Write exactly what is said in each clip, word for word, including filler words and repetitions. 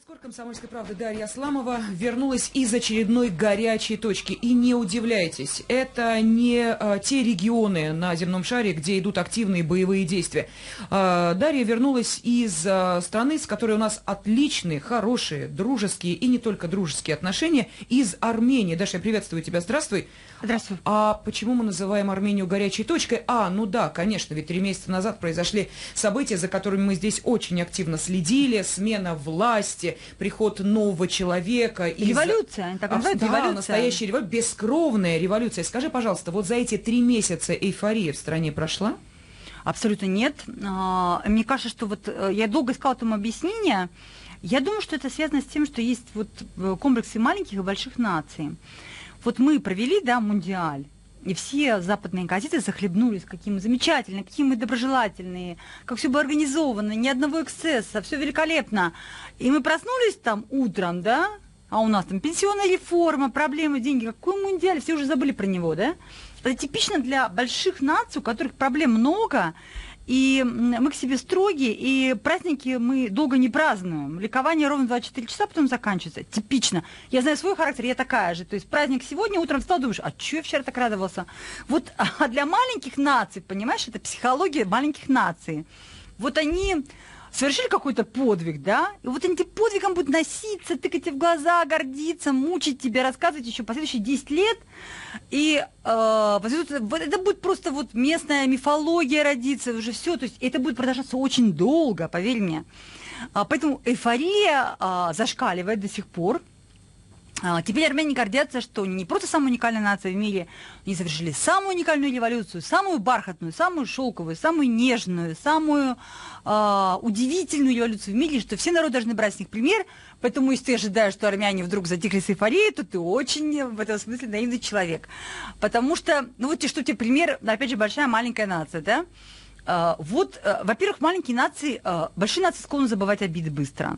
Спецкор «Комсомольской правды» Дарья Асламова вернулась из очередной горячей точки. И не удивляйтесь, это не а, те регионы на земном шаре, где идут активные боевые действия. А, Дарья вернулась из а, страны, с которой у нас отличные, хорошие, дружеские и не только дружеские отношения, из Армении. Даша, я приветствую тебя, здравствуй. Здравствуй. А почему мы называем Армению горячей точкой? А, ну да, конечно, ведь три месяца назад произошли события, за которыми мы здесь очень активно следили. Смена власти, приход нового человека. Революция, из... так называют, а, революция. Да, настоящая революция, бескровная революция. Скажи, пожалуйста, вот за эти три месяца эйфория в стране прошла? Абсолютно нет. Мне кажется, что вот я долго искала этому объяснение. Я думаю, что это связано с тем, что есть вот комплексы маленьких и больших наций. Вот мы провели, да, Мундиаль, и все западные газеты захлебнулись, какие мы замечательные, какие мы доброжелательные, как все было организовано, ни одного эксцесса, все великолепно. И мы проснулись там утром, да, а у нас там пенсионная реформа, проблемы, деньги, какой Мундиаль, все уже забыли про него, да. Это типично для больших наций, у которых проблем много, и мы к себе строгие, и праздники мы долго не празднуем. Ликование ровно двадцать четыре часа, потом заканчивается. Типично. Я знаю свой характер, я такая же. То есть праздник сегодня, утром встал, думаешь, а чё я вчера так радовался? Вот а для маленьких наций, понимаешь, это психология маленьких наций. Вот они совершили какой-то подвиг, да, и вот они этим подвигом будут носиться, тыкать тебе в глаза, гордиться, мучить тебя, рассказывать еще последующие десять лет, и э, это будет просто вот местная мифология родиться, уже все, то есть это будет продолжаться очень долго, поверь мне. А, поэтому эйфория а, зашкаливает до сих пор. Теперь армяне гордятся, что они не просто самая уникальная нация в мире, они совершили самую уникальную революцию, самую бархатную, самую шелковую, самую нежную, самую э, удивительную революцию в мире, что все народы должны брать с них пример. Поэтому, если ты ожидаешь, что армяне вдруг затихли с эйфорией, то ты очень в этом смысле наивный человек. Потому что, ну вот что тебе пример, опять же, большая маленькая нация, да? Э, вот, э, во-первых, маленькие нации, э, большие нации склонны забывать обиды быстро.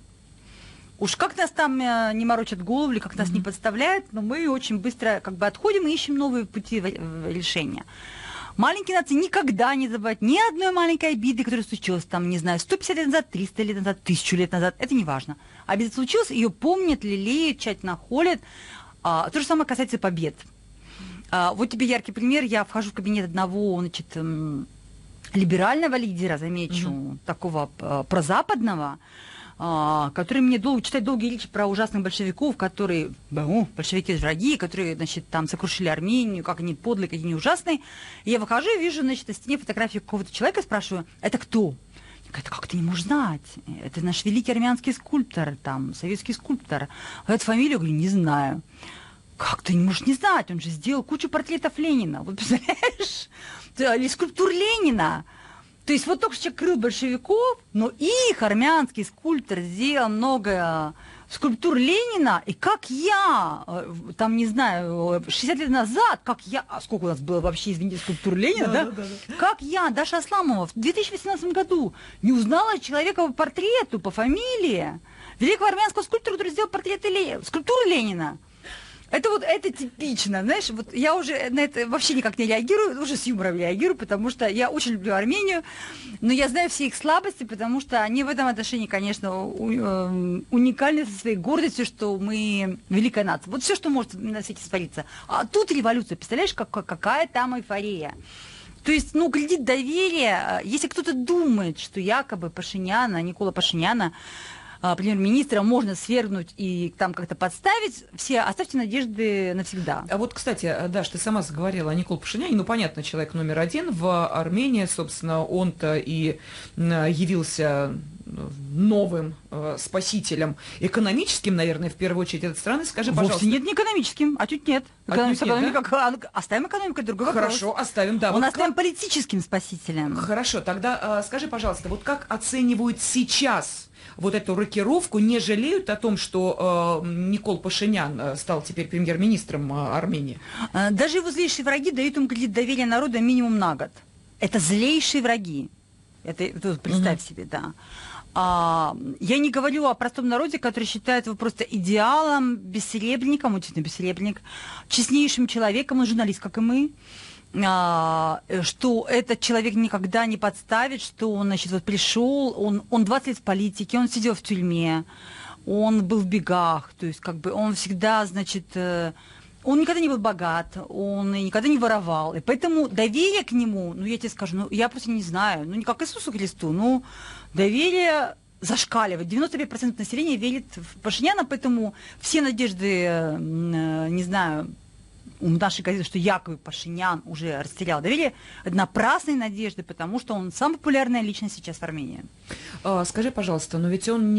Уж как нас там не морочат голову, или как нас mm-hmm. не подставляют, но мы очень быстро как бы отходим и ищем новые пути решения. Маленькие нации никогда не забывают ни одной маленькой обиды, которая случилась там, не знаю, сто пятьдесят лет назад, триста лет назад, тысячу лет назад, это не важно. Обида случилась, ее помнят, лелеют, тщательно холят. А, то же самое касается побед. А, вот тебе яркий пример. Я вхожу в кабинет одного, значит, либерального лидера, замечу, mm-hmm. такого прозападного, который мне долго читать долгие речи про ужасных большевиков, которые, ну, большевики враги, которые, значит, там сокрушили Армению, как они подлые, какие они ужасные. И я выхожу и вижу, значит, на стене фотографию какого-то человека, спрашиваю, это кто? Это как ты не можешь знать? Это наш великий армянский скульптор, там, советский скульптор. А эту фамилию, говорю, не знаю. Как ты не можешь не знать? Он же сделал кучу портретов Ленина. Вот представляешь? Или скульптур Ленина. То есть вот только что крыл большевиков, но их армянский скульптор сделал много скульптур Ленина, и как я, там, не знаю, шестьдесят лет назад, как я, а сколько у нас было вообще, извините, скульптур Ленина, да? да? да, да. Как я, Даша Асламова, в две тысячи восемнадцатом году не узнала человека по портрету, по фамилии, великого армянского скульптора, который сделал портреты Ленина, скульптуру Ленина. Это вот, это типично, знаешь, вот я уже на это вообще никак не реагирую, уже с юмором реагирую, потому что я очень люблю Армению, но я знаю все их слабости, потому что они в этом отношении, конечно, уникальны со своей гордостью, что мы великая нация. Вот все, что может на свете твориться. А тут революция, представляешь, как, какая там эйфория. То есть, ну, кредит доверия, если кто-то думает, что якобы Пашиняна, Никола Пашиняна, премьер-министра можно свергнуть и там как-то подставить, все оставьте надежды навсегда. А вот, кстати, Даш, ты сама заговорила о Николе Пашиняне, ну, понятно, человек номер один в Армении, собственно, он-то и явился новым э, спасителем, экономическим, наверное, в первую очередь этой страны. Скажи, Вовсе пожалуйста. нет, не экономическим, а чуть нет. Экономика, а нет, экономика, да? Оставим экономику, другой вопрос. Хорошо, оставим, да. Он вот оставим как... политическим спасителем. Хорошо, тогда э, скажи, пожалуйста, вот как оценивают сейчас вот эту рокировку, не жалеют о том, что э, Никол Пашинян стал теперь премьер-министром э, Армении? Даже его злейшие враги дают ему кредит доверия народа минимум на год. Это злейшие враги. Это, это представь угу. себе, да. А, я не говорю о простом народе, который считает его просто идеалом, бессеребренником, он действительно бессеребренник, честнейшим человеком, он журналист, как и мы, а, что этот человек никогда не подставит, что он, значит, вот пришел, он, он двадцать лет в политике, он сидел в тюрьме, он был в бегах, то есть как бы он всегда, значит, э, он никогда не был богат, он никогда не воровал, и поэтому доверие к нему, ну я тебе скажу, ну я просто не знаю, ну не как Иисусу Христу, ну доверие зашкаливает, девяносто пять процентов населения верит в Пашиняна, поэтому все надежды, э, не знаю, у нашей газеты, что якобы Пашинян уже растерял доверие, это напрасные надежды, потому что он самая популярная личность сейчас в Армении. Скажи, пожалуйста, но ведь он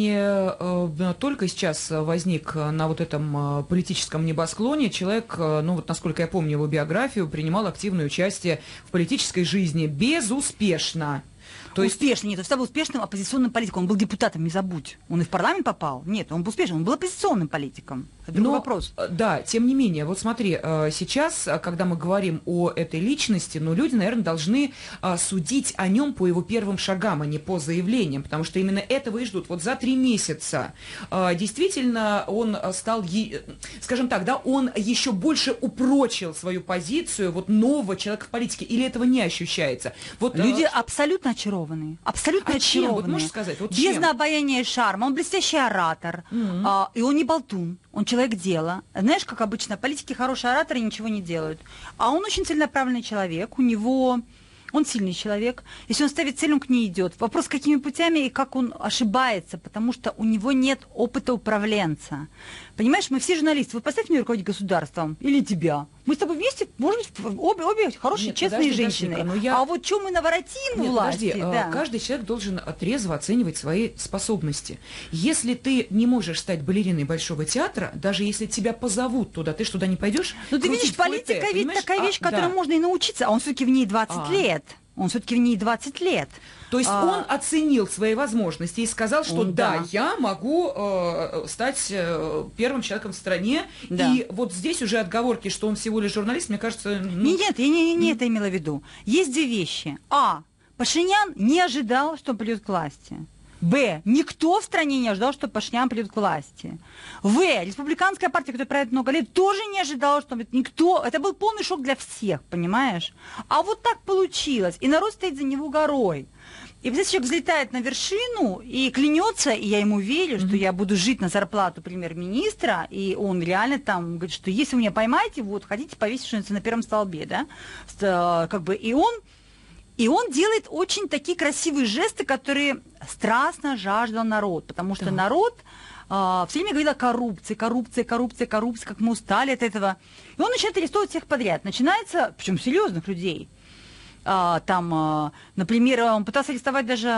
не только сейчас возник на вот этом политическом небосклоне. Человек, ну вот насколько я помню его биографию, принимал активное участие в политической жизни безуспешно. То есть... Успешный, нет, он всегда был успешным оппозиционным политиком. Он был депутатом, не забудь. Он и в парламент попал. Нет, он был успешным, он был оппозиционным политиком. Это другой Но, вопрос. Да, тем не менее, вот смотри, сейчас, когда мы говорим о этой личности, ну, люди, наверное, должны судить о нем по его первым шагам, а не по заявлениям, потому что именно этого и ждут. Вот за три месяца действительно он стал, скажем так, да, он еще больше упрочил свою позицию вот нового человека в политике, или этого не ощущается? Вот, люди абсолютно очарованы. Абсолютно а очарованы. Чем? Вот можешь сказать? Вот без чем? обаяния и шарма. Он блестящий оратор. Mm-hmm. а, и он не болтун. Он человек дела. Знаешь, как обычно, политики хорошие ораторы ничего не делают. А он очень целенаправленный человек. У него... Он сильный человек. Если он ставит цель, он к ней идет. Вопрос, какими путями и как он ошибается, потому что у него нет опыта управленца. Понимаешь, мы все журналисты. Вот поставь мне руководить государством или тебя. Мы с тобой вместе, может быть, обе, обе хорошие, Нет, честные подожди, женщины. Подожди, я... А вот что мы наворотим Нет, власти? Подожди, да. Каждый человек должен трезво оценивать свои способности. Если ты не можешь стать балериной Большого театра, даже если тебя позовут туда, ты что, туда не пойдешь? Ну ты видишь, политика ведь такая вещь, а, которой да. можно и научиться, а он все-таки в ней двадцать а. лет. Он все-таки в ней двадцать лет. То есть а... он оценил свои возможности и сказал, что он, да, да, я могу э, стать э, первым человеком в стране. Да. И вот здесь уже отговорки, что он всего лишь журналист, мне кажется... Ну... Нет, я не, не это имела в виду. Есть две вещи. А. Пашинян не ожидал, что он придет к власти. Б. Никто в стране не ожидал, что Пашинян придет к власти. В. Республиканская партия, которая правит много лет, тоже не ожидала, что никто... Это был полный шок для всех, понимаешь? А вот так получилось. И народ стоит за него горой. И вот человек взлетает на вершину и клянется, и я ему верю, mm-hmm. что я буду жить на зарплату премьер-министра, и он реально там говорит, что если вы меня поймаете, вот, хотите повесить что-нибудь на первом столбе, да? Как бы, и он... И он делает очень такие красивые жесты, которые страстно жаждал народ, потому что да. народ а, все время говорил о коррупции, коррупция, коррупция, коррупция, как мы устали от этого. И он начинает арестовывать всех подряд. Начинается, причем серьезных людей. А, там, а, например, он пытался арестовать даже,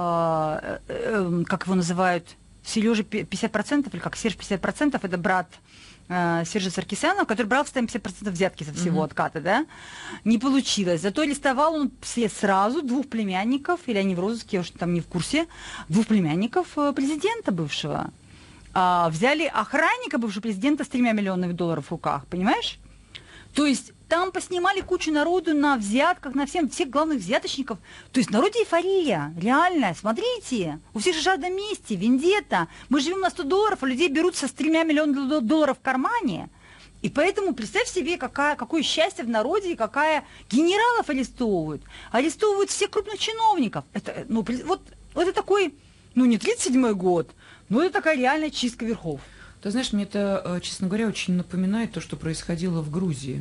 а, а, как его называют, Сережа пятьдесят процентов, или как Серж пятьдесят процентов, это брат Сержа Саркисяна, который брал в пятьдесят процентов взятки со всего mm-hmm. отката, да, не получилось. Зато арестовал он все сразу двух племянников, или они в розыске, я уж там не в курсе, двух племянников президента бывшего. А, взяли охранника бывшего президента с тремя миллионами долларов в руках, понимаешь? То есть там поснимали кучу народу на взятках, на всем, всех главных взяточников. То есть в народе эйфория, реальная. Смотрите, у всех же жажда мести, вендетта. Мы живем на сто долларов, а людей берутся с тремя миллионами долларов в кармане. И поэтому представь себе, какая, какое счастье в народе, и какая генералов арестовывают. Арестовывают всех крупных чиновников. Это, ну, вот, вот это такой, ну не тридцать седьмой год, но это такая реальная чистка верхов. Ты знаешь, мне это, честно говоря, очень напоминает то, что происходило в Грузии.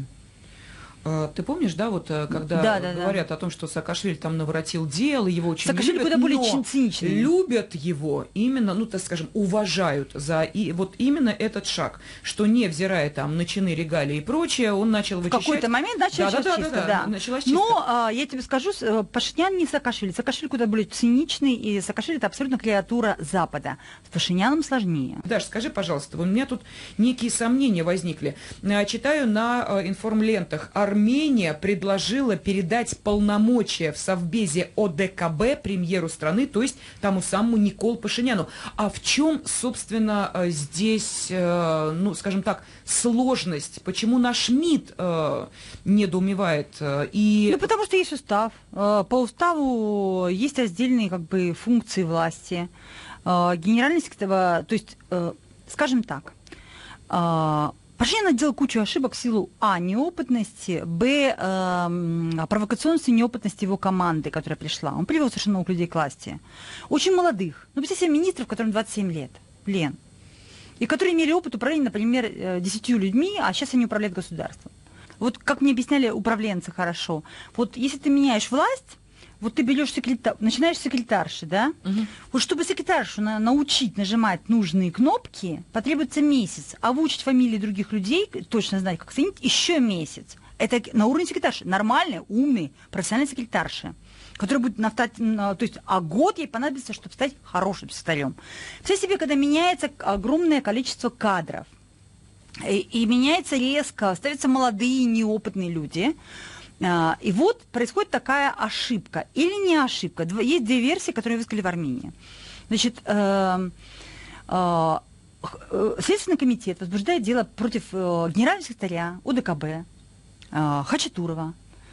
Ты помнишь, да, вот когда да, да, говорят да. о том, что Саакашвили там наворотил дел, его очень Саакашвили любят, куда более циничный. Любят его именно, ну, так скажем, уважают за и вот именно этот шаг, что невзирая там на чины, регалии и прочее, он начал вычищать. В какой-то момент начал да, да, чистка, да, да, да. началась чистка. Но а, я тебе скажу, Пашинян не Саакашвили. Саакашвили куда более циничный, и Саакашвили это абсолютно креатура Запада. С Пашиняном сложнее. Даш, скажи, пожалуйста, у меня тут некие сомнения возникли. Читаю на информлентах: Армения предложила передать полномочия в Совбезе О Д К Б премьеру страны, то есть тому самому Николу Пашиняну. А в чем, собственно, здесь, ну, скажем так, сложность? Почему наш МИД э, недоумевает? И... Ну, потому что есть устав. По уставу есть раздельные как бы функции власти. Генеральный секретарь, то есть, скажем так, Пашинян делал кучу ошибок в силу а. неопытности, б. Э, провокационности и неопытности его команды, которая пришла. Он привел совершенно новых людей к власти. Очень молодых. Ну, представьте себе министров, которым двадцать семь лет. Лен. и которые имели опыт управления, например, десятью людьми, а сейчас они управляют государством. Вот как мне объясняли управленцы хорошо, вот если ты меняешь власть, вот ты берешь секретар, начинаешь с секретарши, да? Угу. Вот чтобы секретаршу на, научить нажимать нужные кнопки, потребуется месяц, а выучить фамилии других людей, точно знать, как оценить, еще месяц. Это на уровне секретарши. Нормальные, умные, профессиональные секретарши, которые будут на, на, то есть, а год ей понадобится, чтобы стать хорошим секретарем. Представьте себе, когда меняется огромное количество кадров, и, и меняется резко, ставятся молодые, неопытные люди. И вот происходит такая ошибка. Или не ошибка. Есть две версии, которые высказали в Армении. Значит, э, э, Следственный комитет возбуждает дело против э, генерального секретаря ОДКБ э, Хачатурова.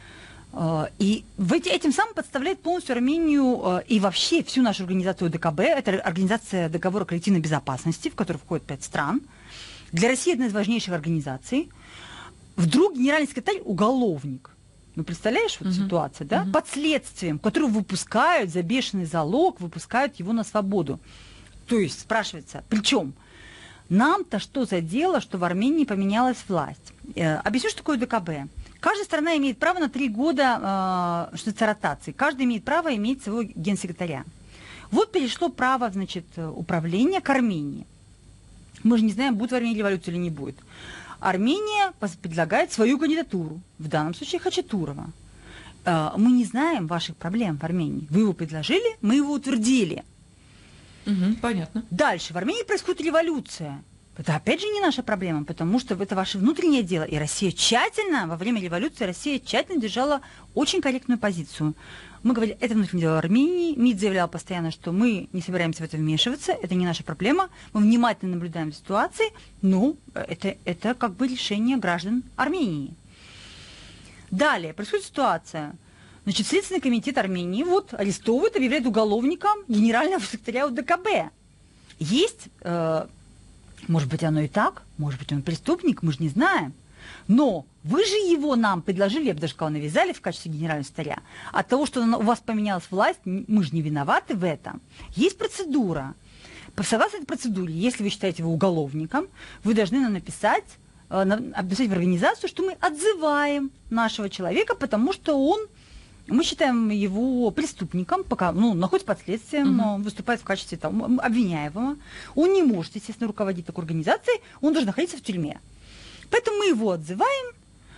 Э, и в эти, этим самым подставляет полностью Армению э, и вообще всю нашу организацию ОДКБ. Это организация договора коллективной безопасности, в которую входит пять стран. Для России одна из важнейших организаций. Вдруг генеральный секретарь уголовник. Ну, представляешь, вот uh-huh. ситуация, да? Uh-huh. Под следствием, которого выпускают за бешеный залог, выпускают его на свободу. То есть, спрашивается, причем, нам-то что за дело, что в Армении поменялась власть? Э, объясню, что такое ДКБ. Каждая страна имеет право на три года э, что это ротации. Каждый имеет право иметь своего генсекретаря. Вот перешло право, значит, управления к Армении. Мы же не знаем, будет в Армении революция или не будет. Армения предлагает свою кандидатуру, в данном случае Хачатурова. Мы не знаем ваших проблем в Армении. Вы его предложили, мы его утвердили. Угу, понятно. Дальше. В Армении происходит революция. Это опять же не наша проблема, потому что это ваше внутреннее дело. И Россия тщательно, во время революции, Россия тщательно держала очень корректную позицию. Мы говорили, это внутреннее дело Армении. МИД заявлял постоянно, что мы не собираемся в это вмешиваться, это не наша проблема. Мы внимательно наблюдаем за ситуацией, но это, это как бы решение граждан Армении. Далее происходит ситуация. Значит, Следственный комитет Армении вот арестовывает, объявляет уголовником генерального секретаря УДКБ. Есть, э, может быть, оно и так, может быть, он преступник, мы же не знаем. Но вы же его нам предложили, я бы даже сказала, навязали в качестве генерального секретаря. От того, что у вас поменялась власть, мы же не виноваты в этом. Есть процедура. Согласно этой процедуре, если вы считаете его уголовником, вы должны нам написать, написать в организацию, что мы отзываем нашего человека, потому что он, мы считаем его преступником, пока ну, находится под следствием, uh-huh. выступает в качестве там, обвиняемого. Он не может, естественно, руководить такой организацией, он должен находиться в тюрьме. Поэтому мы его отзываем,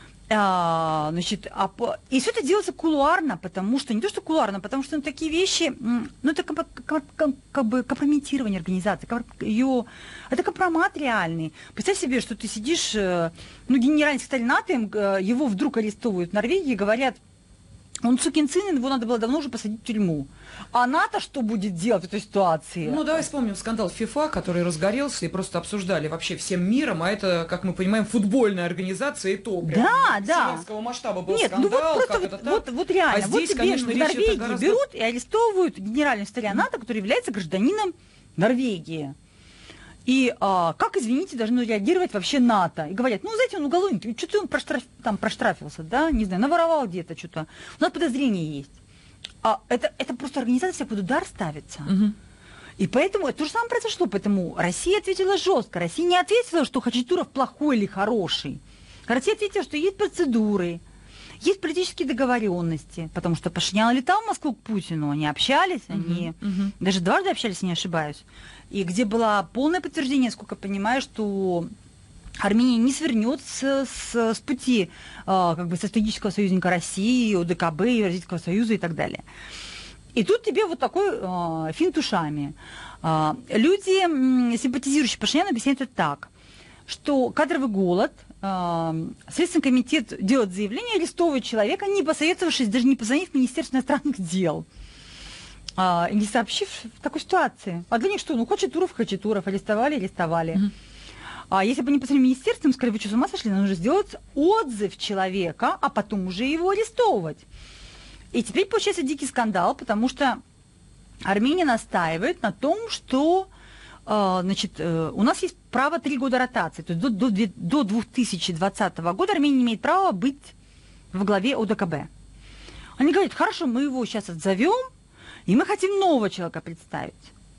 а, значит, а, и все это делается кулуарно, потому что, не то что кулуарно, потому что ну, такие вещи, ну это как, как, как, как бы компрометирование организации, ее, это компромат реальный. Представь себе, что ты сидишь, ну генеральный секретарь НАТО, его вдруг арестовывают в Норвегии, говорят, он сукин сын, его надо было давно уже посадить в тюрьму. А НАТО что будет делать в этой ситуации? Ну, давай вспомним скандал ФИФА, который разгорелся и просто обсуждали вообще всем миром, а это, как мы понимаем, футбольная организация, и то прям да, да. вселенского масштаба был Нет, скандал. Ну вот, просто как вот, это так? Вот, вот реально, а здесь, вот тебе конечно, в Норвегии гораздо... берут и арестовывают генерального секретаря НАТО, который является гражданином Норвегии. И а, как, извините, должно реагировать вообще НАТО? И говорят, ну, знаете, он уголовник, что-то он проштраф, там проштрафился, да, не знаю, наворовал где-то что-то. У нас подозрение есть. А это, это просто организация под удар ставится. Угу. И поэтому это то же самое произошло. Поэтому Россия ответила жестко. Россия не ответила, что Хачатуров плохой или хороший. Россия ответила, что есть процедуры, есть политические договоренности, потому что Пашинян летал в Москву к Путину, они общались, uh-huh, они uh-huh. даже дважды общались, не ошибаюсь, и где было полное подтверждение, сколько я понимаю, что Армения не свернет с, с, с пути а, как бы стратегического союзника России, ОДКБ, Евразийского союза и так далее. И тут тебе вот такой а, финт ушами. А, люди, м, симпатизирующие Пашиняну, объясняют это так, что кадровый голод, Следственный комитет делает заявление, арестовывает человека, не посоветовавшись, даже не позвонив в Министерство иностранных дел, и не сообщив в такой ситуации. А для них что? Ну, Хачатуров, Хачатуров, арестовали, арестовали. Mm-hmm. А если бы не позвонили в министерство, им сказали, вы что, с ума сошли? Нам нужно сделать отзыв человека, а потом уже его арестовывать. И теперь получается дикий скандал, потому что Армения настаивает на том, что значит, у нас есть право три года ротации. То есть до, до, до две тысячи двадцатого года Армения не имеет права быть во главе ОДКБ. Они говорят, хорошо, мы его сейчас отзовем, и мы хотим нового человека представить.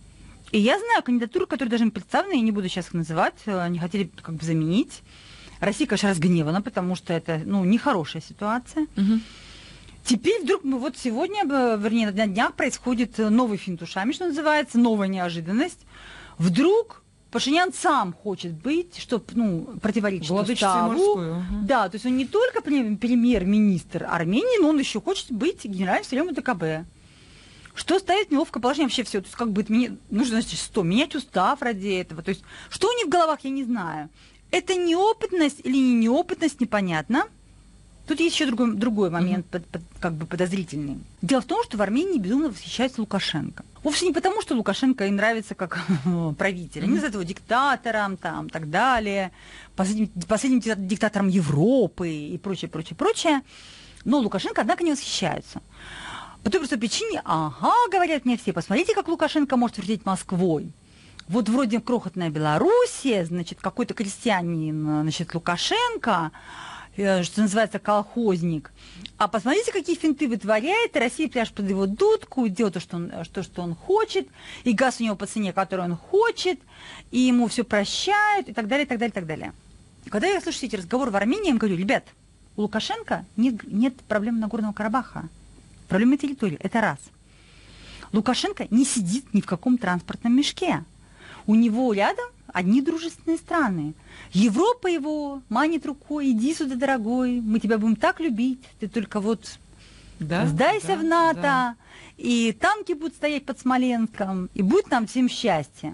И я знаю кандидатуры, которые даже представлены, я не буду сейчас их называть, они хотели как бы заменить. Россия, конечно, разгневана, потому что это, ну, нехорошая ситуация. Угу. Теперь вдруг, мы вот сегодня, вернее, на днях происходит новый финт ушами, что называется, новая неожиданность. Вдруг Пашинян сам хочет быть, чтобы, ну, противоречить уставу. Угу. Да, то есть он не только премьер-министр Армении, но он еще хочет быть генеральным секретарем ДКБ. Что ставит в неловкое положение вообще все. То есть как бы мне нужно, значит, что, менять устав ради этого. То есть что у них в головах, я не знаю. Это неопытность или не неопытность, непонятно. Тут есть еще другой, другой момент, mm-hmm. под, под, как бы подозрительный. Дело в том, что в Армении безумно восхищаются Лукашенко. Вовсе не потому, что Лукашенко им нравится как правитель. Они называют его диктатором, там, так далее, последним, последним диктатором Европы и прочее, прочее, прочее. Но Лукашенко, однако, не восхищаются. По той простой причине, ага, говорят мне все, посмотрите, как Лукашенко может вертеть Москвой. Вот вроде крохотная Белоруссия, значит, какой-то крестьянин, значит, Лукашенко, что называется, колхозник. А посмотрите, какие финты вытворяет, и Россия пляшет под его дудку, делает то, что он, то, что он хочет, и газ у него по цене, который он хочет, и ему все прощают, и так далее, и так далее, и так далее. Когда я слышу эти разговоры в Армении, я им говорю, ребят, у Лукашенко нет, нет проблем Нагорного Карабаха. Проблема территории, это раз. Лукашенко не сидит ни в каком транспортном мешке. У него рядом одни дружественные страны. Европа его манит рукой, иди сюда, дорогой, мы тебя будем так любить, ты только вот да, сдайся да, в НАТО, да. И танки будут стоять под Смоленском, и будет нам всем счастье.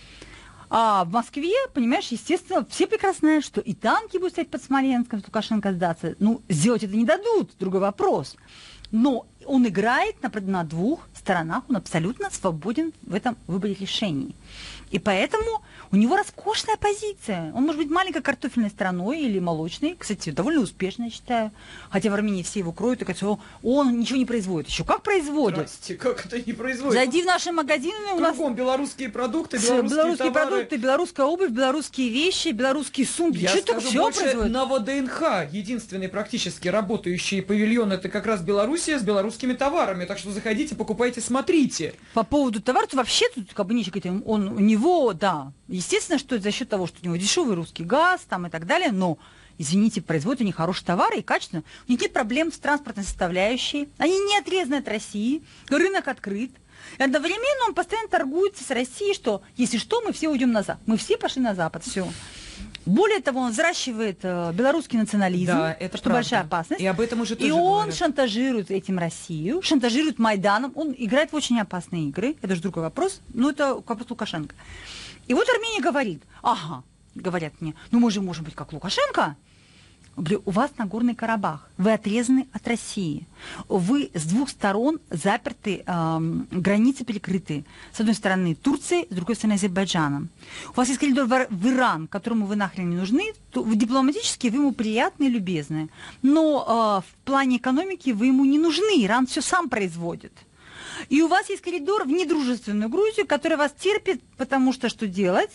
А в Москве, понимаешь, естественно, все прекрасно знают, что и танки будут стоять под Смоленском, что Лукашенко сдаться. Ну, сделать это не дадут, другой вопрос. Но он играет на, на двух сторонах, он абсолютно свободен в этом выборе решений. И поэтому у него роскошная позиция. Он может быть маленькой картофельной страной или молочной, кстати, довольно успешной, я считаю. Хотя в Армении все его кроют и говорят, что он ничего не производит. Еще как производит? Здрасте, как это не производит? Зайди в наши магазины. У Кругом нас белорусские продукты, белорусские, белорусские товары. продукты, белорусская обувь, белорусские вещи, белорусские сумки. Я что скажу все больше, производит? на ВДНХ единственный практически работающий павильон — это как раз Белоруссия с белорусскими товарами. Так что заходите, покупайте, смотрите. По поводу товаров, вообще тут как бы нечего говорить. Он, у него, да, естественно, что это за счет того, что у него дешевый русский газ там и так далее, но, извините, производят они хорошие товары и качественно. У них нет проблем с транспортной составляющей. Они не отрезаны от России, рынок открыт. И одновременно он постоянно торгуется с Россией, что, если что, мы все уйдем на Запад. Мы все пошли на Запад, все. Более того, он взращивает э, белорусский национализм, да, это что правда. Большая опасность. И об этом уже тоже И он говорят. шантажирует этим Россию, шантажирует Майданом. Он играет в очень опасные игры. Это же другой вопрос. Но это вопрос Лукашенко. И вот Армения говорит, ага, говорят мне, ну мы же можем быть как Лукашенко. Говорю, у вас Нагорный Карабах, вы отрезаны от России, вы с двух сторон заперты, эм, границы перекрыты. С одной стороны Турцией, с другой стороны Азербайджаном. У вас есть коридор в, в Иран, которому вы нахрен не нужны, то дипломатически вы ему приятны и любезны. Но э, в плане экономики вы ему не нужны, Иран все сам производит. И у вас есть коридор в недружественную Грузию, которая вас терпит, потому что что делать?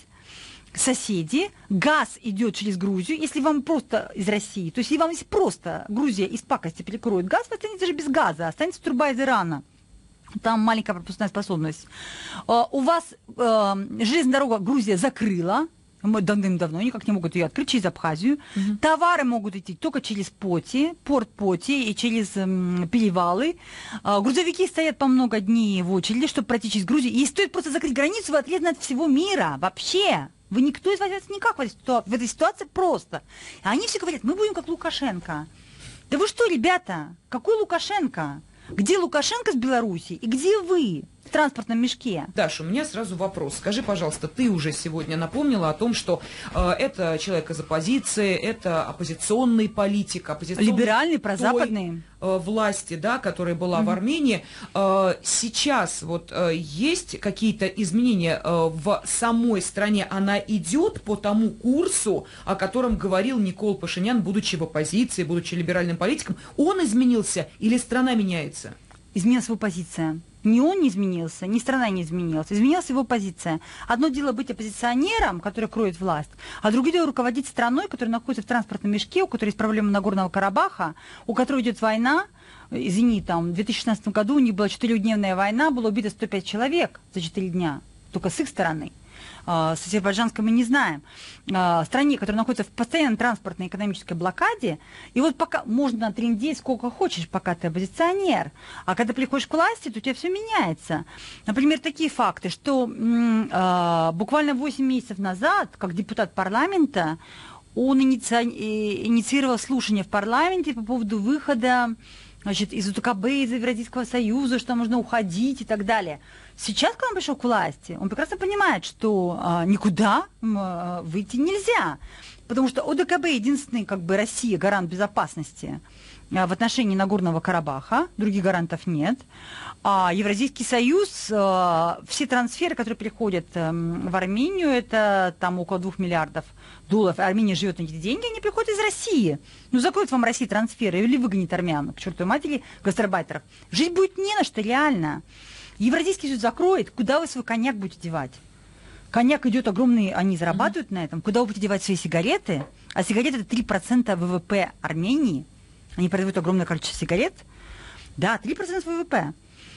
Соседи, газ идет через Грузию, если вам просто из России, то есть если вам если просто Грузия из пакости перекроет газ, вы останетесь даже без газа, останется труба из Ирана. Там маленькая пропускная способность. Uh, у вас uh, железная дорога Грузия закрыла, мы давным-давно никак не могут ее открыть через Абхазию. Uh-huh. Товары могут идти только через Поти, порт Поти и через um, перевалы. Uh, грузовики стоят по много дней в очереди, чтобы пройти через Грузию. И стоит просто закрыть границу, вы отрезаны от всего мира вообще. Вы никто из вас никак в этой, ситуации, в этой ситуации просто. А они все говорят, мы будем как Лукашенко. Да вы что, ребята, какой Лукашенко? Где Лукашенко с Беларуси и где вы в транспортном мешке? Даша, у меня сразу вопрос. Скажи, пожалуйста, ты уже сегодня напомнила о том, что э, это человек из оппозиции, это оппозиционный политик, оппозиционный либеральный, прозападный. Той, э, власти, да, которая была mm-hmm. в Армении. Э, сейчас вот э, есть какие-то изменения э, в самой стране? Она идет по тому курсу, о котором говорил Никол Пашинян, будучи в оппозиции, будучи либеральным политиком. Он изменился или страна меняется? Изменилась его позиция. Ни он не изменился, ни страна не изменилась. Изменилась его позиция. Одно дело быть оппозиционером, который кроет власть, а другое дело руководить страной, которая находится в транспортном мешке, у которой есть проблемы Нагорного Карабаха, у которой идет война. Извини, там в две тысячи шестнадцатом году у них была четырехдневная война, было убито сто пять человек за четыре дня. только с их стороны. С азербайджанской мы не знаем. Стране, которая находится в постоянной транспортной и экономической блокаде, и вот пока можно трындеть сколько хочешь, пока ты оппозиционер, а когда приходишь к власти, то у тебя все меняется. Например, такие факты, что э, буквально восемь месяцев назад, как депутат парламента, он иници... инициировал слушание в парламенте по поводу выхода, значит, из УТКБ, из Евразийского союза, что нужно уходить и так далее. Сейчас, когда он пришел к власти, он прекрасно понимает, что а, никуда а, выйти нельзя, потому что ОДКБ единственный, как бы, Россия гарант безопасности а, в отношении Нагорного Карабаха, других гарантов нет. А Евразийский союз, а, все трансферы, которые приходят а, в Армению, это там около двух миллиардов долларов, Армения живет на эти деньги, они приходят из России. Ну, закроет вам Россия трансферы или выгонит армян, к чертовой матери, гастарбайтеров. Жить будет не на что, реально. Евразийский союз закроет, куда вы свой коньяк будете девать? Коньяк идет огромный, они зарабатывают mm-hmm. на этом. Куда вы будете девать свои сигареты? А сигареты это три процента ВВП Армении. Они продают огромное количество сигарет. Да, три процента ВВП.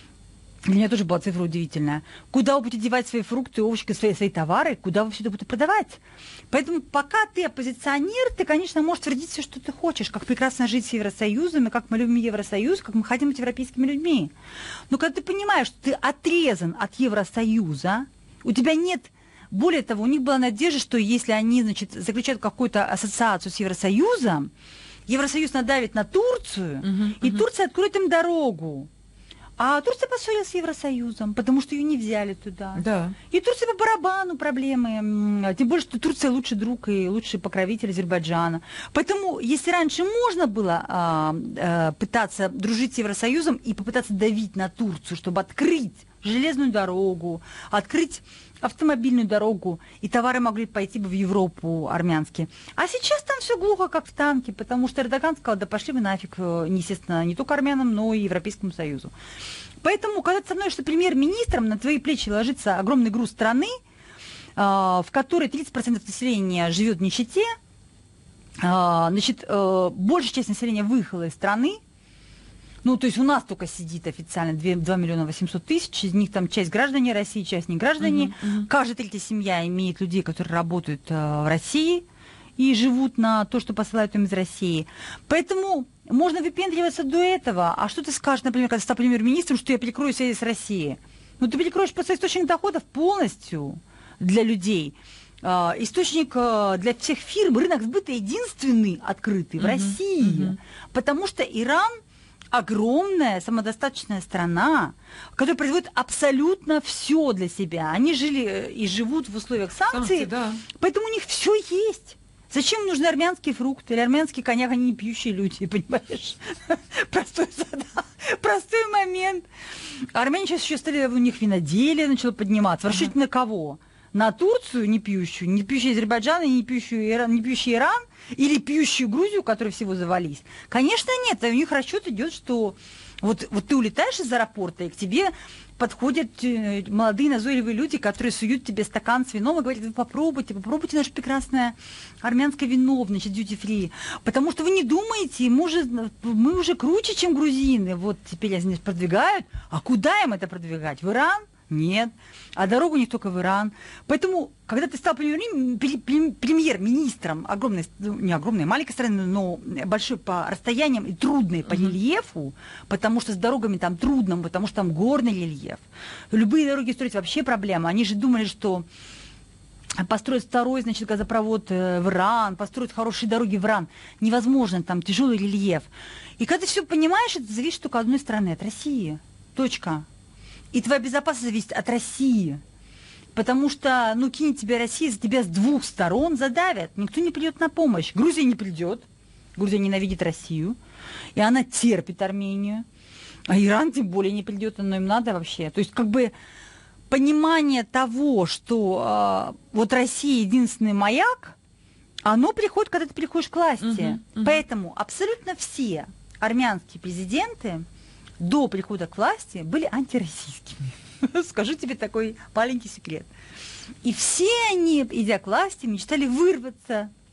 Для меня тоже была цифра удивительная. Куда вы будете девать свои фрукты, овощи, свои, свои товары? Куда вы все это будете продавать? Поэтому пока ты оппозиционер, ты, конечно, можешь твердить все, что ты хочешь, как прекрасно жить с Евросоюзом, и как мы любим Евросоюз, как мы хотим быть европейскими людьми. Но когда ты понимаешь, что ты отрезан от Евросоюза, у тебя нет... Более того, у них была надежда, что если они, значит, заключают какую-то ассоциацию с Евросоюзом, Евросоюз надавит на Турцию, uh-huh, и uh-huh. Турция откроет им дорогу. А Турция поссорилась с Евросоюзом, потому что ее не взяли туда. Да. И Турция по барабану проблемы. Тем более, что Турция лучший друг и лучший покровитель Азербайджана. Поэтому, если раньше можно было а, а, пытаться дружить с Евросоюзом и попытаться давить на Турцию, чтобы открыть железную дорогу, открыть автомобильную дорогу, и товары могли пойти бы в Европу армянские. А сейчас там все глухо, как в танке, потому что Эрдоган сказал, да пошли вы нафиг, естественно, не только армянам, но и Европейскому Союзу. Поэтому, когда ты становишься премьер-министром, на твои плечи ложится огромный груз страны, в которой тридцать процентов населения живет в нищете, значит, большая часть населения выехала из страны. Ну, то есть у нас только сидит официально два миллиона восемьсот тысяч, из них там часть граждане России, часть не граждане. Uh-huh, uh-huh. Каждая третья семья имеет людей, которые работают э, в России и живут на то, что посылают им из России. Поэтому можно выпендриваться до этого. А что ты скажешь, например, когда стал премьер-министром, что я перекрою связи с Россией? Ну, ты перекроешь просто источник доходов полностью для людей. Э, источник э, для всех фирм, рынок сбыта единственный открытый в uh-huh, России. Uh-huh. Потому что Иран огромная самодостаточная страна, которая производит абсолютно все для себя. Они жили и живут в условиях санкций, Санкции, да. Поэтому у них все есть. Зачем им нужны армянские фрукты или армянский коньяк? Они не пьющие люди, понимаешь? Простой, простой момент. Армяне сейчас еще стали, у них виноделие начало подниматься. Расчет на кого? На Турцию не пьющую, не пьющую Азербайджан, не пьющую Иран, не пьющий Иран или пьющую Грузию, которые всего завались? Конечно, нет. У них расчет идет, что вот, вот ты улетаешь из аэропорта, и к тебе подходят молодые назойливые люди, которые суют тебе стакан с вином и говорят, вы попробуйте, попробуйте наше прекрасное армянское вино, значит, duty-free. Потому что вы не думаете, мы уже, мы уже круче, чем грузины. Вот теперь они продвигают. А куда им это продвигать? В Иран? Нет. А дорога у них только в Иран. Поэтому, когда ты стал премьер-министром огромной, не огромной, маленькой страны, но большой по расстояниям и трудной по uh-huh. рельефу, потому что с дорогами там трудно, потому что там горный рельеф. Любые дороги строить вообще проблема. Они же думали, что построить второй, значит, газопровод в Иран, построить хорошие дороги в Иран невозможно, там тяжелый рельеф. И когда ты все понимаешь, это зависит только от одной страны, от России. Точка. И твоя безопасность зависит от России. Потому что, ну, кинет тебя Россия, за тебя с двух сторон задавят. Никто не придет на помощь. Грузия не придет. Грузия ненавидит Россию. И она терпит Армению. А Иран тем более не придет, но им надо вообще. То есть, как бы, понимание того, что э, вот Россия единственный маяк, оно приходит, когда ты приходишь к власти. Uh-huh, uh-huh. Поэтому абсолютно все армянские президенты до прихода к власти были антироссийскими. Скажу тебе такой маленький секрет. И все они, идя к власти, мечтали вырваться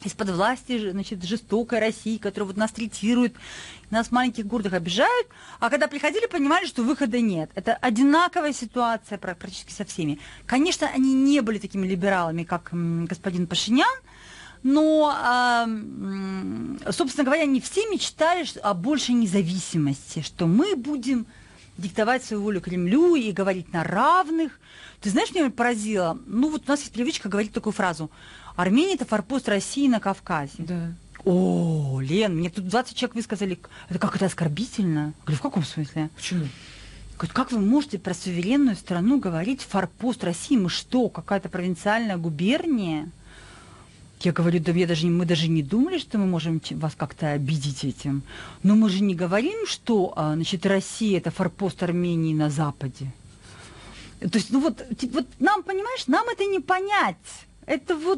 из-под власти, значит, жестокой России, которая вот нас третирует, нас в маленьких городах обижают, а когда приходили, понимали, что выхода нет. Это одинаковая ситуация практически со всеми. Конечно, они не были такими либералами, как господин Пашинян, но, собственно говоря, не все мечтали о большей независимости, что мы будем диктовать свою волю Кремлю и говорить на равных. Ты знаешь, меня поразило, ну вот у нас есть привычка говорить такую фразу: Армения – это форпост России на Кавказе. Да. О, Лен, мне тут двадцать человек высказали, это как это оскорбительно. Я говорю, в каком смысле? Почему? Говорят, как вы можете про суверенную страну говорить форпост России? Мы что, какая-то провинциальная губерния? Я говорю, да я даже, мы даже не думали, что мы можем вас как-то обидеть этим. Но мы же не говорим, что, значит, Россия – это форпост Армении на Западе. То есть, ну вот, вот нам, понимаешь, нам это не понять. Это вот,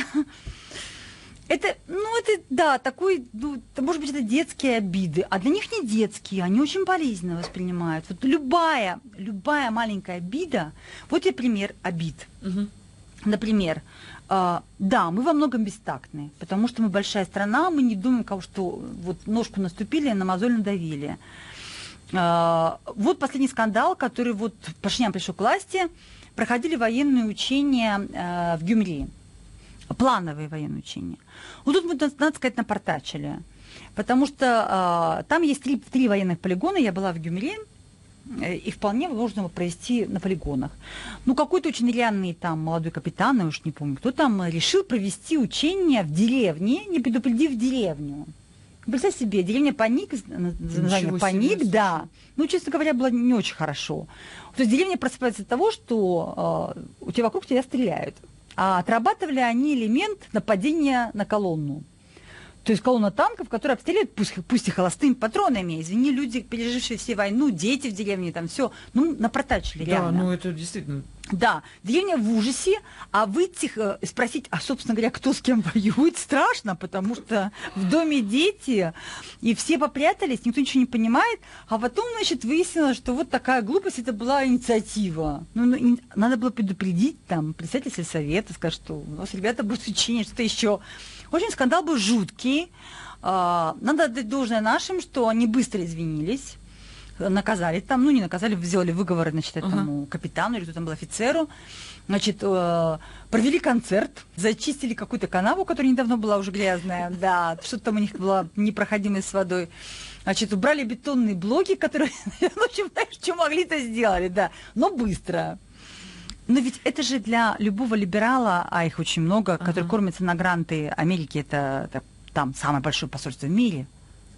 это, ну это, да, такой, ну, может быть, это детские обиды, а для них не детские, они очень болезненно воспринимают. Вот любая, любая маленькая обида, вот тебе пример обид. Угу. Например, э, да, мы во многом бестактны, потому что мы большая страна, мы не думаем, кого, что вот ножку наступили, на мозоль надавили. Э, вот последний скандал, который вот Пашинян пришел к власти, проходили военные учения э, в Гюмри, плановые военные учения. Вот тут мы, надо сказать, напортачили, потому что э, там есть три, три военных полигона, я была в Гюмри, и вполне можно провести на полигонах. Ну, какой-то очень реальный там молодой капитан, я уж не помню, кто там, решил провести учения в деревне, не предупредив деревню. Представь себе, деревня Паник, название Паник, себе, да. Ну, честно говоря, было не очень хорошо. То есть деревня просыпается от того, что э, у тебя вокруг тебя стреляют. А отрабатывали они элемент нападения на колонну. То есть колонна танков, которые обстреливают, пусть, пусть и холостыми патронами. Извини, люди, пережившие все войну, дети в деревне, там все, ну, напротачили реально. Да, ну это действительно... Да, деревня в ужасе, а выйти и спросить, а, собственно говоря, кто с кем воюет, страшно, потому что в доме дети, и все попрятались, никто ничего не понимает, а потом, значит, выяснилось, что вот такая глупость, это была инициатива. Ну, ну надо было предупредить там председателя совета, сказать, что у нас ребята будут учения, что-то еще. В общем, скандал был жуткий. Надо отдать должное нашим, что они быстро извинились, наказали там, ну не наказали, сделали выговоры, значит, этому uh-huh. капитану или кто там был, офицеру, значит, э, провели концерт, зачистили какую-то канаву, которая недавно была уже грязная, да, что-то там у них было непроходимое с водой, значит, убрали бетонные блоки, которые, в общем, знаешь, что могли, то сделали, да, но быстро. Но ведь это же для любого либерала, а их очень много, uh-huh. которые кормятся на гранты Америки, это, это там самое большое посольство в мире.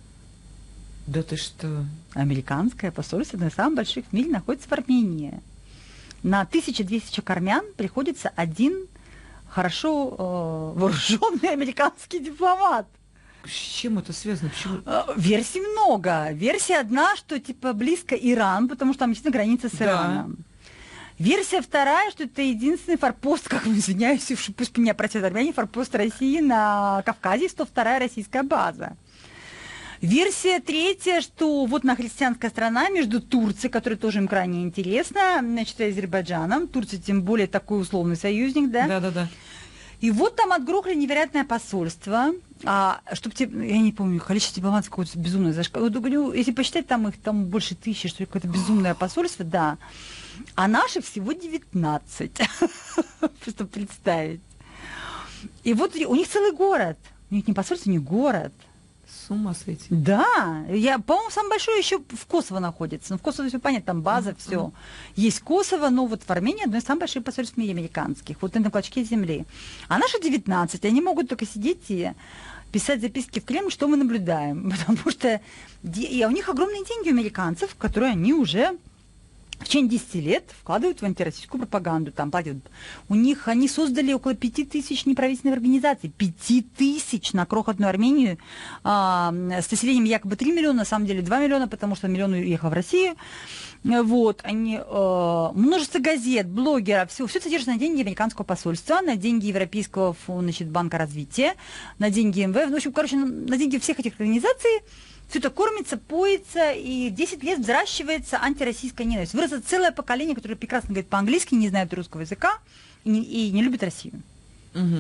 Да ты что? Американское посольство, одно из самых больших в мире, находится в Армении. На тысяча двести человек армян приходится один хорошо э, вооруженный американский дипломат. С чем это связано? Почему? Версий много. Версия одна, что типа близко Иран, потому что там действительно граница с Ираном. Да. Версия вторая, что это единственный форпост, как бы извиняюсь, пусть меня простят армяне, форпост России на Кавказе, сто вторая российская база. Версия третья, что вот на христианская страна между Турцией, которая тоже им крайне интересна, значит, и Азербайджаном. Турция тем более такой условный союзник, да? Да, да, да. И вот там отгрохли невероятное посольство. А, чтобы тебе, я не помню, количество дипломатов какое-то безумное зашкалило. Вот, если посчитать, там их там больше тысячи, что ли, какое-то безумное посольство, да. А наших всего девятнадцать. Чтобы представить. И вот у них целый город. У них не посольство, не город. С ума сойти. Да, я, по-моему, самый большой еще в Косово находится. Ну, в Косово все понятно, там база, uh-huh. все. Есть Косово, но вот в Армении одно из самых больших посольств в мире американских, вот на этом клочке земли. А наши девятнадцать, они могут только сидеть и писать записки в Кремль, что мы наблюдаем. Потому что и у них огромные деньги у американцев, которые они уже в течение десяти лет вкладывают в антироссийскую пропаганду, там платят. У них, они создали около пяти тысяч неправительственных организаций, пяти тысяч на крохотную Армению, а, с населением якобы три миллиона, на самом деле два миллиона, потому что миллион уехал в Россию. Вот, они, э, множество газет, блогеров, все, все содержится на деньги американского посольства, на деньги Европейского, значит, банка развития, на деньги эм вэ эф, ну, в общем, короче, на деньги всех этих организаций. Все это кормится, поется, и десять лет взращивается антироссийская ненависть. Выросло целое поколение, которое прекрасно говорит по-английски, не знает русского языка и не, и не любит Россию. Угу.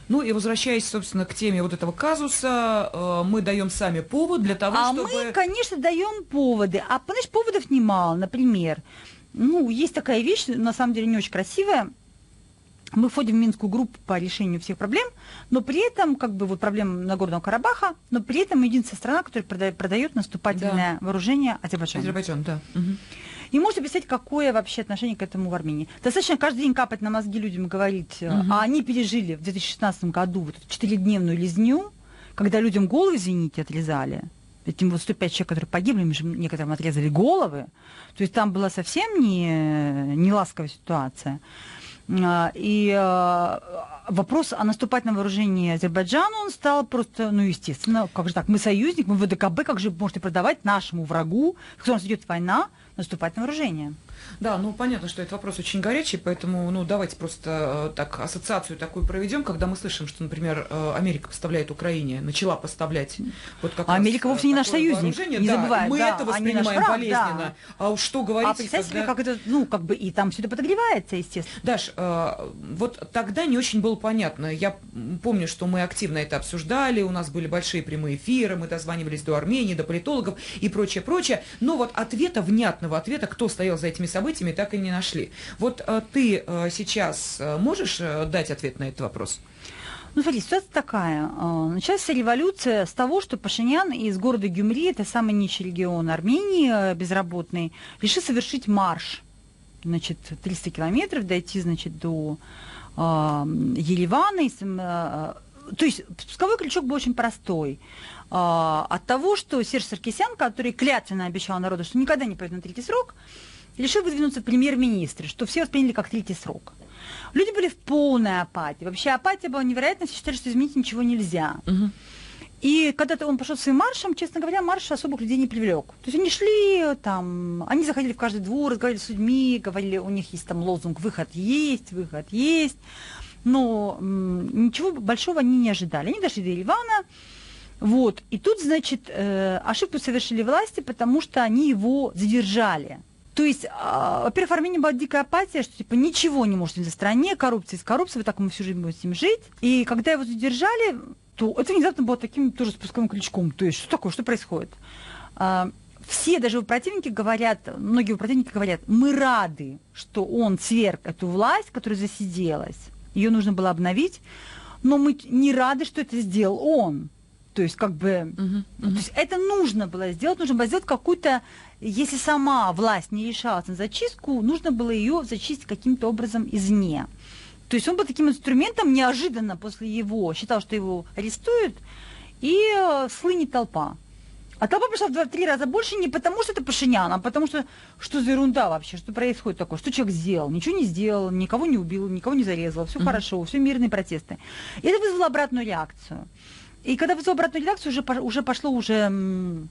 Ну и возвращаясь, собственно, к теме вот этого казуса, э, мы даем сами повод для того, а чтобы... мы, конечно, даем поводы. А, понимаешь, поводов немало. Например, ну, есть такая вещь, на самом деле, не очень красивая. Мы входим в Минскую группу по решению всех проблем, но при этом, как бы, вот проблем Нагорного Карабаха, но при этом единственная страна, которая продает, продает наступательное да. вооружение Азербайджану. Азербайджан, да. Угу. И можете представить, какое вообще отношение к этому в Армении. Достаточно каждый день капать на мозги людям и говорить, угу. а они пережили в две тысячи шестнадцатом году вот эту четырехдневную лезню, когда людям головы, извините, отрезали. Этим вот сто пять человек, которые погибли, некоторым отрезали головы. То есть там была совсем не, не ласковая ситуация. И вопрос о наступательном вооружении Азербайджану, он стал просто, ну, естественно, как же так, мы союзник, мы ВДКБ, как же вы можете продавать нашему врагу, когда у нас идет война, наступательное вооружение? Да, ну понятно, что этот вопрос очень горячий, поэтому ну давайте просто э, так ассоциацию такую проведем, когда мы слышим, что, например, э, Америка поставляет Украине, начала поставлять вот как а раз, Америка вовсе не наш союзник, не да, забываем, мы да, это воспринимаем враг, болезненно, да. А уж что говорить, а представьте когда... себе, как это, ну как бы и там все это подогревается, естественно. Даш, э, вот тогда не очень было понятно. Я помню, что мы активно это обсуждали, у нас были большие прямые эфиры, мы дозванивались до Армении, до политологов и прочее, прочее, но вот ответа, внятного ответа, кто стоял за этими событиями, так и не нашли. Вот а, ты а, сейчас а, можешь а, дать ответ на этот вопрос? Ну, смотри, ситуация такая. Началась революция с того, что Пашинян из города Гюмри, это самый нищий регион Армении, безработный, решил совершить марш. Значит, триста километров, дойти, значит, до э, Еревана. И, э, то есть спусковой крючок был очень простой. Э, от того, что Серж Саркисян, который клятвенно обещал народу, что никогда не пойдет на третий срок, решил выдвинуться в премьер-министры, что все восприняли как третий срок. Люди были в полной апатии. Вообще апатия была невероятная, все считали, что изменить ничего нельзя. Угу. И когда он пошел своим маршем, честно говоря, марш особых людей не привлек. То есть они шли, там, они заходили в каждый двор, разговаривали с людьми, говорили, у них есть там лозунг «выход есть, выход есть». Но м, ничего большого они не ожидали. Они дошли до Еревана. Вот. И тут, значит, э, ошибку совершили власти, потому что они его задержали. То есть, а, во-первых, в Армении была дикая апатия, что типа ничего не может быть в стране, коррупция из коррупции, вы так мы всю жизнь будем с ним жить. И когда его задержали, то это внезапно было таким тоже спусковым крючком. То есть, что такое, что происходит? А, все, даже его противники говорят, многие его противники говорят, мы рады, что он сверг эту власть, которая засиделась, ее нужно было обновить, но мы не рады, что это сделал он. То есть, как бы, uh-huh, uh-huh. То есть это нужно было сделать, нужно было сделать какую-то, если сама власть не решалась на зачистку, нужно было ее зачистить каким-то образом извне. То есть он был таким инструментом, неожиданно после его, считал, что его арестуют, и э, слынет толпа. А толпа пришла в два-три раза больше не потому, что это Пашинян, а потому что, что за ерунда вообще, что происходит такое, что человек сделал, ничего не сделал, никого не убил, никого не зарезал, все uh-huh. хорошо, все мирные протесты. И это вызвало обратную реакцию. И когда вызвал обратную реакцию, уже, уже пошло уже м-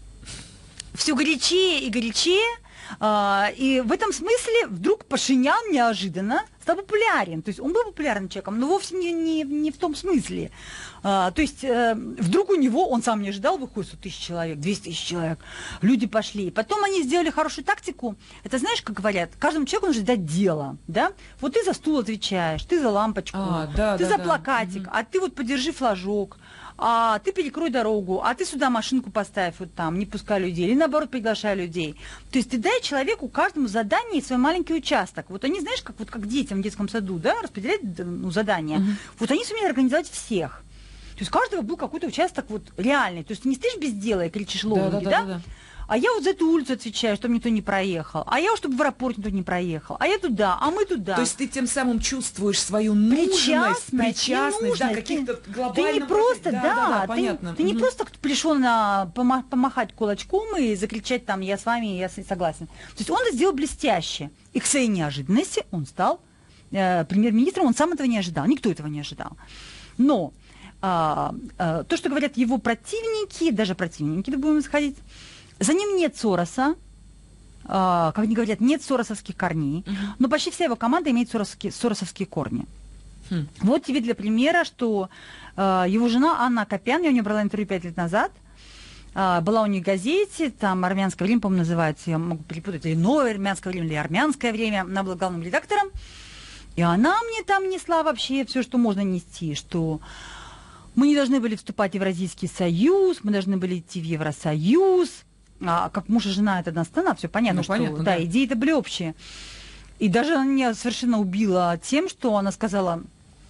все горячее и горячее. А, и в этом смысле вдруг Пашинян неожиданно стал популярен. То есть он был популярным человеком, но вовсе не, не, не в том смысле. А, то есть э, вдруг у него, он сам не ожидал, выходит сто тысяч человек, двести тысяч человек. Люди пошли. Потом они сделали хорошую тактику. Это знаешь, как говорят, каждому человеку нужно дать дело. Да? Вот ты за стул отвечаешь, ты за лампочку, а, да, ты да, за да. плакатик, угу. а ты вот подержи флажок. А ты перекрой дорогу, а ты сюда машинку поставь вот там, не пускай людей, или наоборот приглашай людей. То есть ты дай человеку каждому задание и свой маленький участок. Вот они, знаешь, как, вот, как детям в детском саду, да, распределяют ну, задания. Uh-huh. Вот они сумели организовать всех. То есть у каждого был какой-то участок вот реальный. То есть ты не стоишь без дела и кричишь лозунги, да? да, да, да? А я вот за эту улицу отвечаю, чтобы никто не проехал. А я, чтобы в аэропорт никто не проехал. А я туда, а мы туда. То есть ты тем самым чувствуешь свою нужность, причастность, причастность да, каких-то глобальных... Ты не просто, да, да, да, да, ты, понятно. ты не угу. просто пришел на, помахать кулачком и закричать там, я с вами, я согласен. То есть он это сделал блестяще. И к своей неожиданности он стал э, премьер-министром, он сам этого не ожидал, никто этого не ожидал. Но а, а, то, что говорят его противники, даже противники, да будем исходить, за ним нет Сороса, а, как они говорят, нет соросовских корней, uh-huh. но почти вся его команда имеет соросовские, соросовские корни. Uh-huh. Вот тебе для примера, что а, его жена Анна Акопян, я у нее брала интервью пять лет назад, а, была у нее в газете, там «Армянское время», по-моему, называется, я могу перепутать, или «Новое армянское время», или «Армянское время», она была главным редактором. И она мне там несла вообще все, что можно нести, что мы не должны были вступать в Евразийский союз, мы должны были идти в Евросоюз. А как муж и жена, это одна страна, все понятно, ну, что понятно, да, да. идеи-то были общие. И даже она меня совершенно убила тем, что она сказала,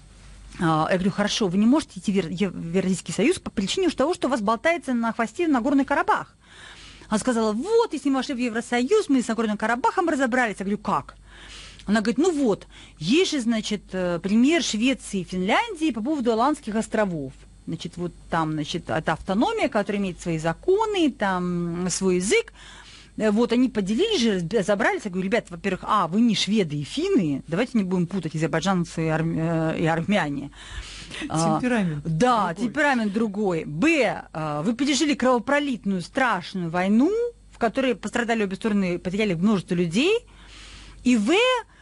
я говорю, хорошо, вы не можете идти в Евразийский союз по причине того, что у вас болтается на хвосте Нагорный Карабах. Она сказала, вот, если мы вошли в Евросоюз, мы с Нагорным Карабахом разобрались. Я говорю, как? Она говорит, ну вот, есть же, значит, пример Швеции и Финляндии по поводу Аландских островов. Значит, вот там, значит, это автономия, которая имеет свои законы, там свой язык. Вот они поделились же, разобрались. Я говорю, ребята, во-первых, а, вы не шведы и финны, давайте не будем путать азербайджанцы и, армя... и армяне. Темперамент. А, да, другой. темперамент другой. Б, вы пережили кровопролитную, страшную войну, в которой пострадали обе стороны, потеряли множество людей. И В,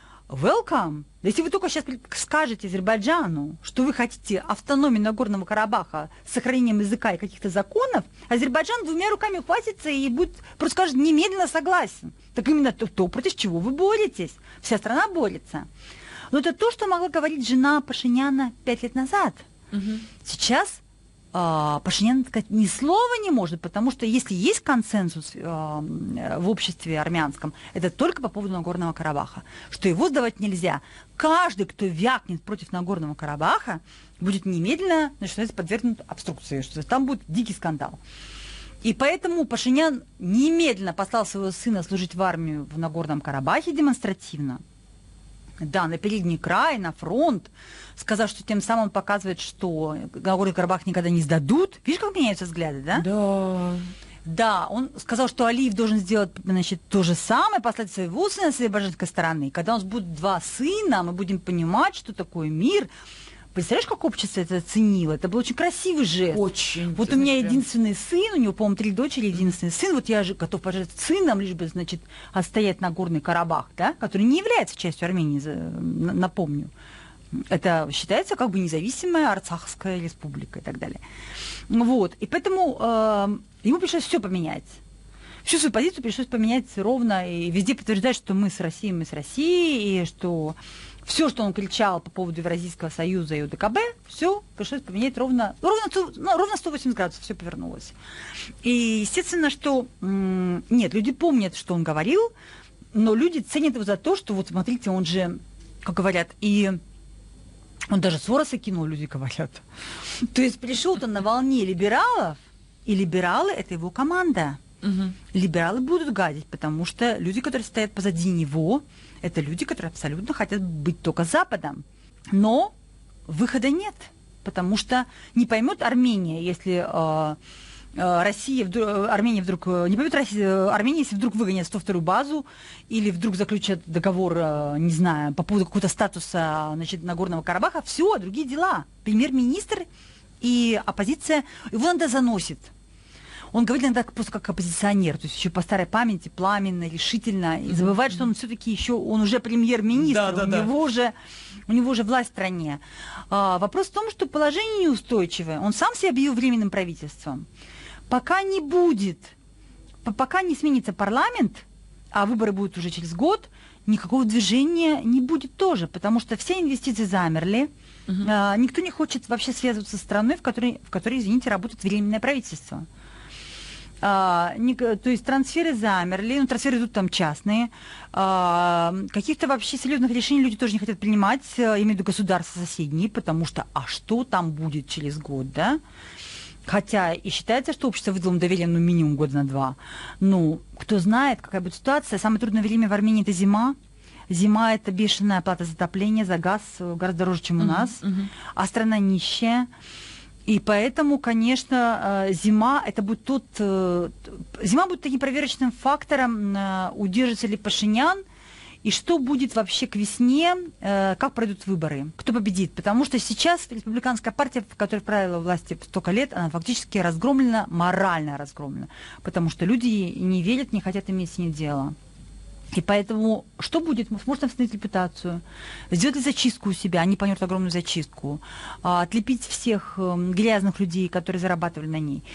welcome. Если вы только сейчас скажете Азербайджану, что вы хотите автономии Нагорного Карабаха с сохранением языка и каких-то законов, Азербайджан двумя руками хватится и будет, просто скажет, немедленно согласен. Так именно то, то, против чего вы боретесь. Вся страна борется. Но это то, что могла говорить жена Пашиняна пять лет назад. Угу. Сейчас а, Пашинян сказать ни слова не может, потому что если есть консенсус а, в обществе армянском, это только по поводу Нагорного Карабаха, что его сдавать нельзя. Каждый, кто вякнет против Нагорного Карабаха, будет немедленно, значит, подвергнут обструкции, что там будет дикий скандал. И поэтому Пашинян немедленно послал своего сына служить в армию в Нагорном Карабахе демонстративно. Да, на передний край, на фронт, сказав, что тем самым он показывает, что Нагорный Карабах никогда не сдадут. Видишь, как меняются взгляды, да? Да. Да, он сказал, что Алиев должен сделать, значит, то же самое, послать своего сына с азербайджанской стороны. Когда у нас будут два сына, мы будем понимать, что такое мир. Представляешь, как общество это оценило? Это был очень красивый жест. Очень. Вот у меня единственный сын, у него, по-моему, три дочери, единственный сын. Вот я же готов пожертвовать сыном, лишь бы, значит, отстоять Нагорный Карабах, да, который не является частью Армении, напомню. Это считается как бы независимая Арцахская республика и так далее. Вот. И поэтому э, ему пришлось все поменять. Всю свою позицию пришлось поменять ровно и везде подтверждать, что мы с Россией, мы с Россией, и что все, что он кричал по поводу Евразийского союза и ОДКБ, все пришлось поменять ровно, ровно, ну, ровно сто восемьдесят градусов, все повернулось. И естественно, что м- нет, люди помнят, что он говорил, но люди ценят его за то, что вот смотрите, он же, как говорят, и он даже Сороса кинул, люди говорят. То есть пришел-то на волне либералов, и либералы – это его команда. Угу. Либералы будут гадить, потому что люди, которые стоят позади него, это люди, которые абсолютно хотят быть только Западом. Но выхода нет, потому что не поймет Армения, если э, э, Россия, вдруг, Армения вдруг не поймет Россия, Армения, если вдруг выгонят сто вторую базу или вдруг заключат договор, э, не знаю, по поводу какого-то статуса, значит, Нагорного Карабаха, все, другие дела. Премьер-министр и оппозиция, его надо заносит. Он говорит иногда просто как оппозиционер, то есть еще по старой памяти, пламенно, решительно, и забывает, что он все-таки еще, он уже премьер-министр, да, да, у, да. Него же, у него же власть в стране. А, вопрос в том, что положение неустойчивое. Он сам себя объявил временным правительством. Пока не будет, пока не сменится парламент, а выборы будут уже через год, никакого движения не будет тоже, потому что все инвестиции замерли. Угу. А, никто не хочет вообще связываться с страной, в которой, в которой, извините, работает временное правительство. А, не, то есть трансферы замерли, ну, трансферы идут там частные, а, каких-то вообще серьезных решений люди тоже не хотят принимать, имею в виду государства соседние, потому что, а что там будет через год, да? Хотя и считается, что общество выдало им доверие, ну, минимум года на два. Ну, кто знает, какая будет ситуация. Самое трудное время в Армении – это зима. Зима – это бешеная оплата за отопление, за газ, гораздо дороже, чем у uh-huh, нас. Uh-huh. А страна нищая. И поэтому, конечно, зима, это будет тот, зима будет таким проверочным фактором, удержится ли Пашинян, и что будет вообще к весне, как пройдут выборы, кто победит. Потому что сейчас республиканская партия, которая правила власти столько лет, она фактически разгромлена, морально разгромлена, потому что люди не верят, не хотят иметь с ней дело. И поэтому что будет? Может восстановить репутацию, сделать ли зачистку у себя, они планируют огромную зачистку, отлепить всех грязных людей, которые зарабатывали на ней.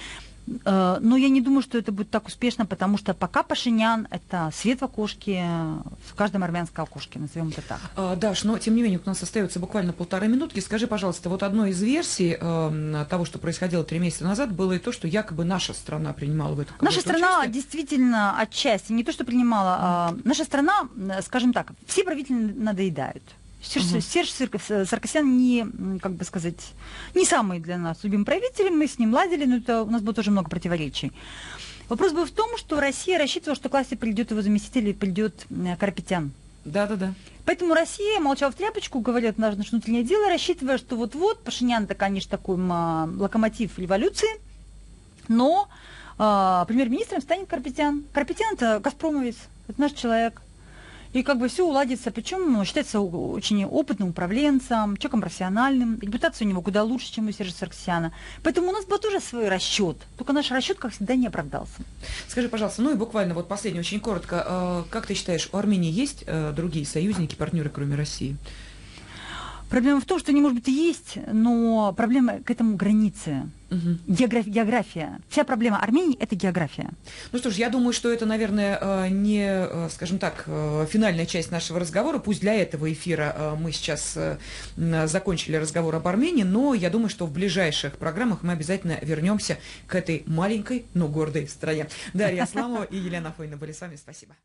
Но я не думаю, что это будет так успешно, потому что пока Пашинян – это свет в окошке, в каждом армянском окошке, назовем это так. А, Даш, но тем не менее у нас остается буквально полторы минутки. Скажи, пожалуйста, вот одной из версий э, того, что происходило три месяца назад, было и то, что якобы наша страна принимала в этом Наша страна участие. Действительно отчасти, не то, что принимала, mm. а наша страна, скажем так, все правители надоедают. Серж, uh-huh. Серж Саркисян не, как бы сказать, не самый для нас любимый правитель, мы с ним ладили, но это, у нас было тоже много противоречий. Вопрос был в том, что Россия рассчитывала, что к власти придет его заместитель и придет Карапетян. Да-да-да. Поэтому Россия молчала в тряпочку, говорят, наше внутреннее дело, рассчитывая, что вот-вот Пашинян-то, конечно, такой локомотив революции, но а, премьер-министром станет Карапетян. Карапетян – это газпромовец, это наш человек. И как бы все уладится, причем он считается очень опытным управленцем, человеком профессиональным, репутация у него куда лучше, чем у Сержа Саркисяна. Поэтому у нас был тоже свой расчет, только наш расчет, как всегда, не оправдался. Скажи, пожалуйста, ну и буквально вот последнее, очень коротко, как ты считаешь, у Армении есть другие союзники, партнеры, кроме России? Проблема в том, что они, может быть, и есть, но проблема к этому границы. Угу. География, география. Вся проблема Армении – это география. Ну что ж, я думаю, что это, наверное, не, скажем так, финальная часть нашего разговора. Пусть для этого эфира мы сейчас закончили разговор об Армении, но я думаю, что в ближайших программах мы обязательно вернемся к этой маленькой, но гордой стране. Дарья Асламова и Елена Афонина были с вами. Спасибо.